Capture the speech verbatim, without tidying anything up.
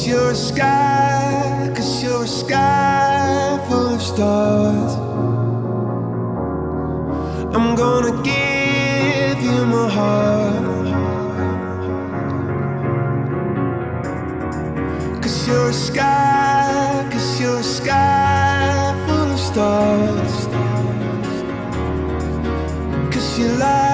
Cause you're a sky, cause you're a sky full of stars. I'm gonna give you my heart. Cause you're a sky, cause you're a sky full of stars. Cause you lie.